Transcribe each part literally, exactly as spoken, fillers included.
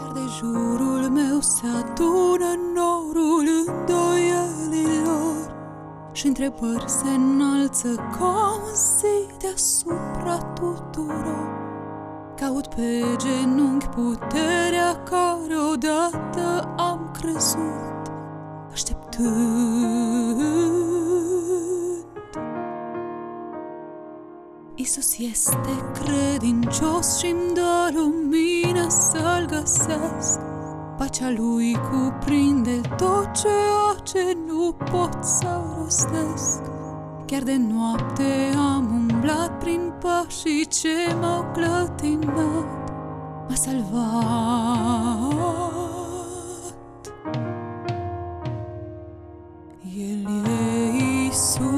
Iar de jurul meu se adună norul îndoielilor și întrebări se înalță ca un zid deasupra tuturor. Caut pe genunchi puterea care odată am crezut, așteptând. Iisus este credincios și-mi dă lumină să-L găsesc. Pacea Lui cuprinde tot ceea ce nu pot să rostesc. Chiar de noapte am umblat prin pașii ce m-au clătinat, m-a salvat. El e Iisus,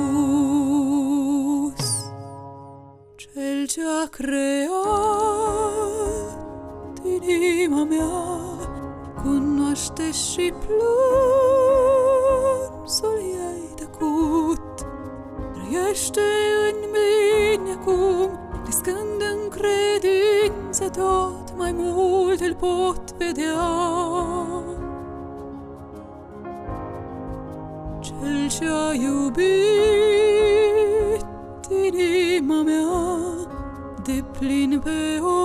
Cel ce-a creat inima mea, cunoaște și plânsul ei tăcut. Trăiește în mine acum, crescând în credință, tot mai mult îl pot vedea. Cel ce-a iubit inima mea deplin pe o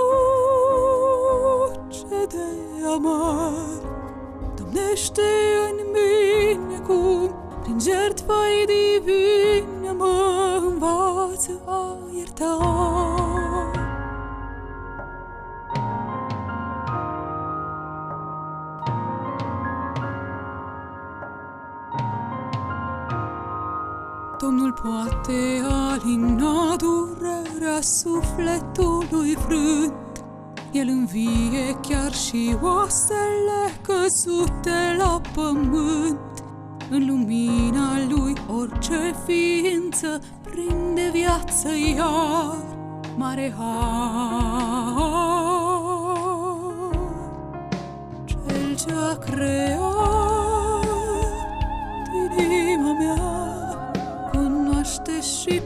cruce de amar, domnește în mine acum, prin jertfa-i divină mă învață a ierta. Domnul poate alina durerea sufletului frânt. El învie chiar și oasele căzute la pământ. În lumina Lui orice ființă prinde viață iar, mare har. Cel ce-a creat inima mea cunoaște și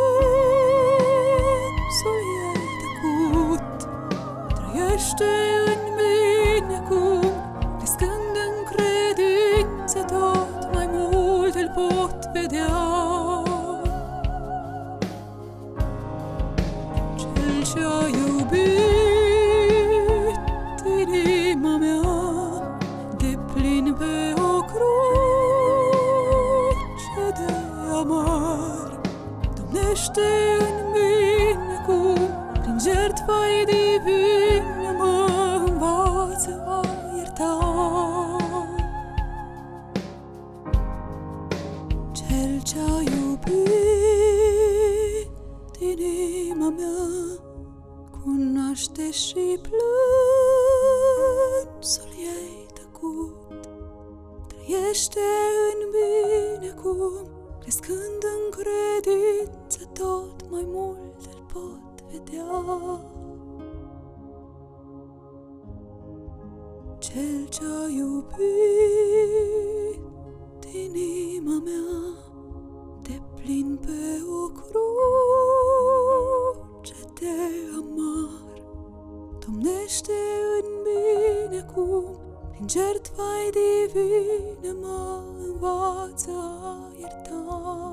plânsul ei tăcut. Trăiește în mine acum, crescând în credință, tot mai mult îl pot vedea. Cel ce-a iubit inima mea deplin pe o cruce de amar, domnește în mine acum, prin jertfa-i divină mă învață a ierta. Cel ce-a iubit inima mea cunoaște și plânsul ei tăcut. Trăiește în mine acum, crescând în credință, tot mai mult îl pot vedea. Cel ce-a iubit inima mea deplin pe o cruce de amar, domnește în mine acum, prin jertfa-i divină mă învață a ierta.